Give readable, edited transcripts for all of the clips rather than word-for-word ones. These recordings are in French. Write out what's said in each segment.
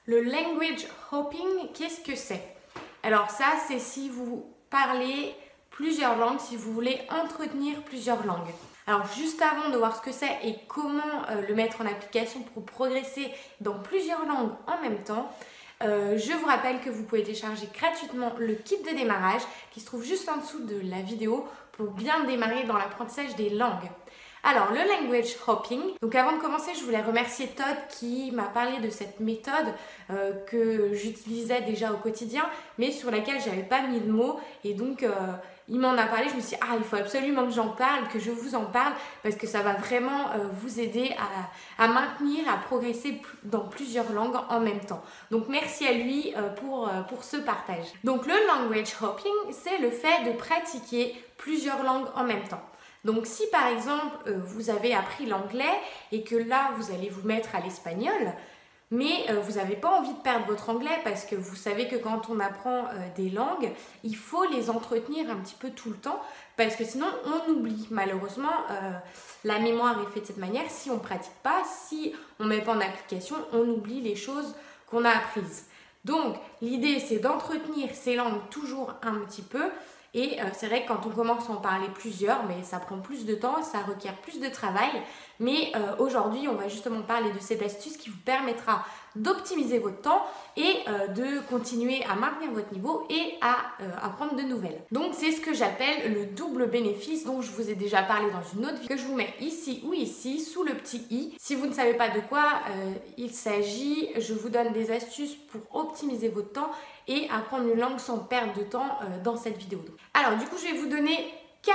Le language hopping, qu'est-ce que c'est? Alors ça, c'est si vous parlez plusieurs langues, si vous voulez entretenir plusieurs langues. Alors juste avant de voir ce que c'est et comment le mettre en application pour progresser dans plusieurs langues en même temps, je vous rappelle que vous pouvez télécharger gratuitement le kit de démarrage qui se trouve juste en dessous de la vidéo pour bien démarrer dans l'apprentissage des langues. Alors, le language hopping. Donc avant de commencer, je voulais remercier Todd qui m'a parlé de cette méthode que j'utilisais déjà au quotidien, mais sur laquelle je n'avais pas mis de mots. Et donc, il m'en a parlé. Je me suis dit, ah, il faut absolument que j'en parle, que je vous en parle, parce que ça va vraiment vous aider à maintenir, à progresser dans plusieurs langues en même temps. Donc, merci à lui pour ce partage. Donc, le language hopping, c'est le fait de pratiquer plusieurs langues en même temps. Donc si par exemple vous avez appris l'anglais et que là vous allez vous mettre à l'espagnol, mais vous n'avez pas envie de perdre votre anglais parce que vous savez que quand on apprend des langues, il faut les entretenir un petit peu tout le temps parce que sinon on oublie. Malheureusement, la mémoire est faite de cette manière. Si on ne pratique pas, si on ne met pas en application, on oublie les choses qu'on a apprises. Donc l'idée c'est d'entretenir ces langues toujours un petit peu. Et c'est vrai que quand on commence à en parler plusieurs, mais ça prend plus de temps, ça requiert plus de travail. Mais aujourd'hui, on va justement parler de cette astuce qui vous permettra d'optimiser votre temps et de continuer à maintenir votre niveau et à apprendre de nouvelles. Donc c'est ce que j'appelle le double bénéfice dont je vous ai déjà parlé dans une autre vidéo que je vous mets ici ou ici sous le petit i. Si vous ne savez pas de quoi il s'agit, je vous donne des astuces pour optimiser votre temps et apprendre une langue sans perdre de temps dans cette vidéo. Alors du coup, je vais vous donner 4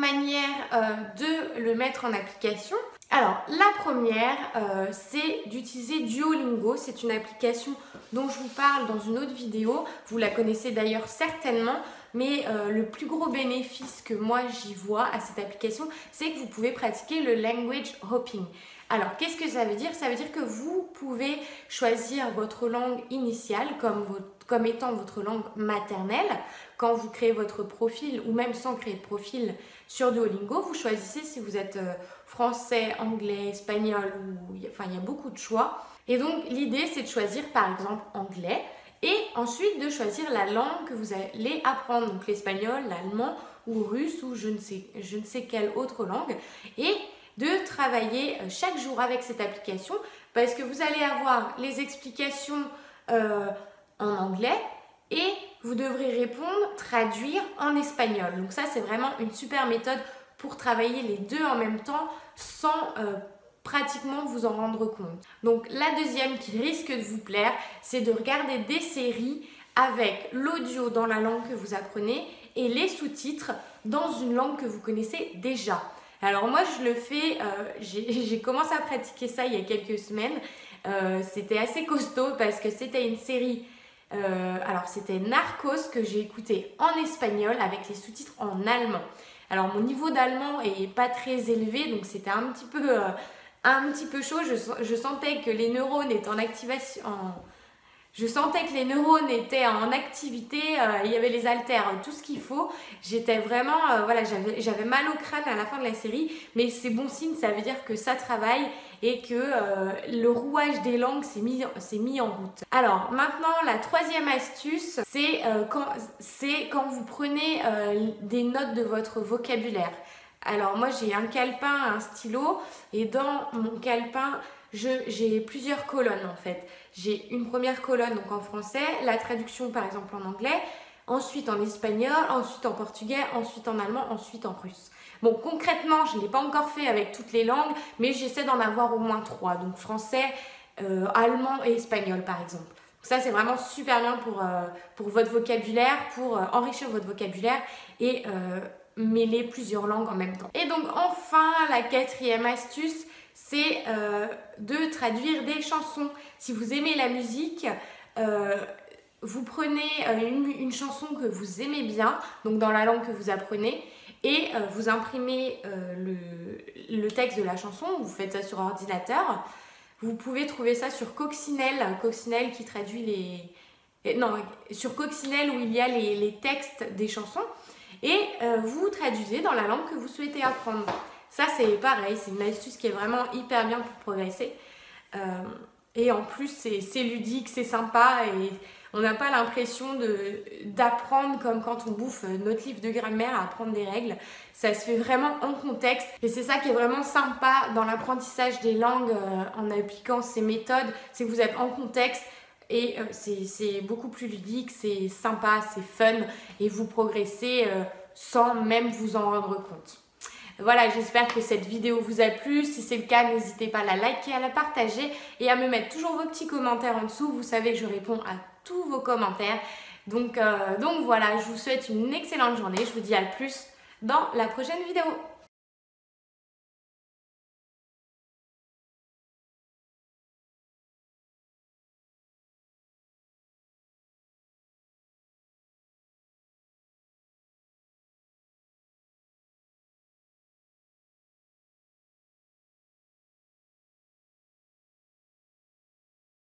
manières de le mettre en application. Alors la première, c'est d'utiliser Duolingo. C'est une application dont je vous parle dans une autre vidéo. Vous la connaissez d'ailleurs certainement. Mais le plus gros bénéfice que moi j'y vois à cette application, c'est que vous pouvez pratiquer le language hopping. Alors, qu'est-ce que ça veut dire? Ça veut dire que vous pouvez choisir votre langue initiale comme étant votre langue maternelle. Quand vous créez votre profil ou même sans créer de profil sur Duolingo, vous choisissez si vous êtes français, anglais, espagnol, il y a beaucoup de choix. Et donc, l'idée, c'est de choisir par exemple anglais et ensuite de choisir la langue que vous allez apprendre, donc l'espagnol, l'allemand ou russe ou je ne sais quelle autre langue. Et de travailler chaque jour avec cette application parce que vous allez avoir les explications en anglais et vous devrez répondre, traduire en espagnol. Donc ça, c'est vraiment une super méthode pour travailler les deux en même temps sans pratiquement vous en rendre compte. Donc la deuxième qui risque de vous plaire, c'est de regarder des séries avec l'audio dans la langue que vous apprenez et les sous-titres dans une langue que vous connaissez déjà. Alors moi je le fais, j'ai commencé à pratiquer ça il y a quelques semaines, c'était assez costaud parce que c'était une série, alors c'était Narcos que j'ai écouté en espagnol avec les sous-titres en allemand. Alors mon niveau d'allemand est pas très élevé donc c'était un petit peu chaud, je sentais que les neurones étaient en activation, je sentais que les neurones étaient en activité, il y avait les haltères, tout ce qu'il faut. J'étais vraiment, voilà, j'avais mal au crâne à la fin de la série, mais c'est bon signe, ça veut dire que ça travaille et que le rouage des langues s'est mis en route. Alors maintenant, la troisième astuce, c'est quand vous prenez des notes de votre vocabulaire. Alors moi j'ai un calepin, un stylo et dans mon calepin j'ai plusieurs colonnes en fait. J'ai une première colonne donc en français, la traduction par exemple en anglais, ensuite en espagnol, ensuite en portugais, ensuite en allemand, ensuite en russe. Bon concrètement je ne l'ai pas encore fait avec toutes les langues mais j'essaie d'en avoir au moins 3, donc français, allemand et espagnol par exemple. Ça c'est vraiment super bien pour votre vocabulaire, pour enrichir votre vocabulaire et mêler plusieurs langues en même temps. Et donc enfin la quatrième astuce, c'est de traduire des chansons. Si vous aimez la musique, vous prenez une chanson que vous aimez bien, donc dans la langue que vous apprenez, et vous imprimez le texte de la chanson, vous faites ça sur ordinateur. Vous pouvez trouver ça sur Coccinelle, Coccinelle qui traduit sur Coccinelle où il y a les textes des chansons. Et vous traduisez dans la langue que vous souhaitez apprendre. Ça c'est pareil, c'est une astuce qui est vraiment hyper bien pour progresser. Et en plus, c'est ludique, c'est sympa et on n'a pas l'impression d'apprendre comme quand on bouffe notre livre de grammaire à apprendre des règles. Ça se fait vraiment en contexte et c'est ça qui est vraiment sympa dans l'apprentissage des langues en appliquant ces méthodes, c'est que vous êtes en contexte et c'est beaucoup plus ludique, c'est sympa, c'est fun et vous progressez sans même vous en rendre compte. Voilà, j'espère que cette vidéo vous a plu. Si c'est le cas, n'hésitez pas à la liker, à la partager et à me mettre toujours vos petits commentaires en dessous. Vous savez que je réponds à tous vos commentaires. Donc voilà, je vous souhaite une excellente journée. Je vous dis à plus dans la prochaine vidéo.